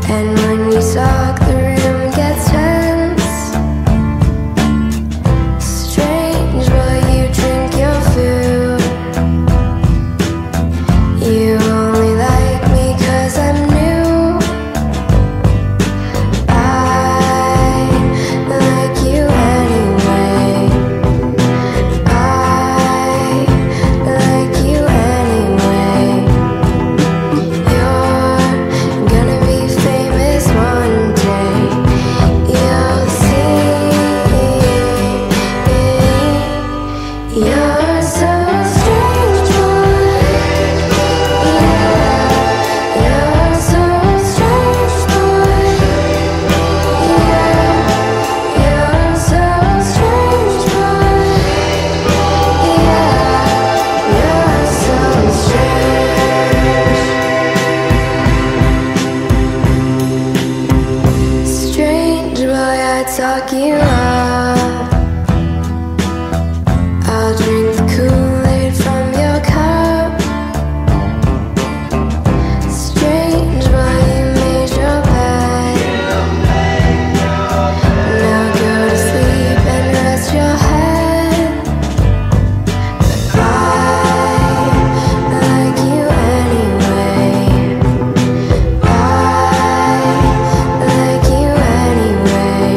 And when you talk, the room gets tense. Strange while you drink your food. You only like me 'cause I'm new. I like you anyway. I like you anyway. You're gonna be famous one day. You'll see. You're so strange, boy. Yeah, you're so strange, boy. Yeah, you're so strange, boy. Yeah, you're so strange. Strange boy, I talk you up. I'll drink the Kool-Aid from your cup. Strange boy, you made your bed. Now go to sleep and rest your head. I like you anyway. I like you anyway.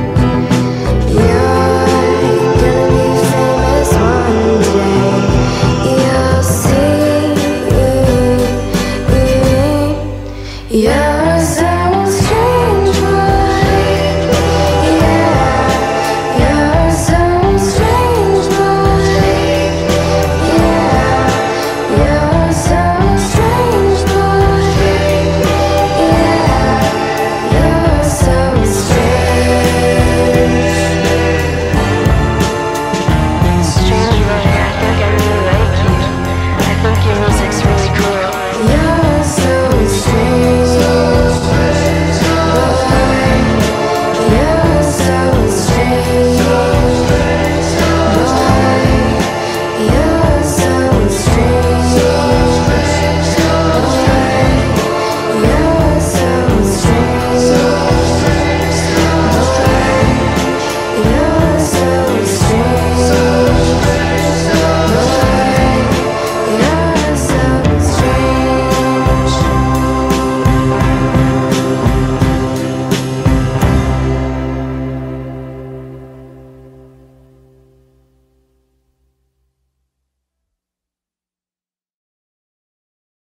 You're gonna be famous one day. You'll see. You're so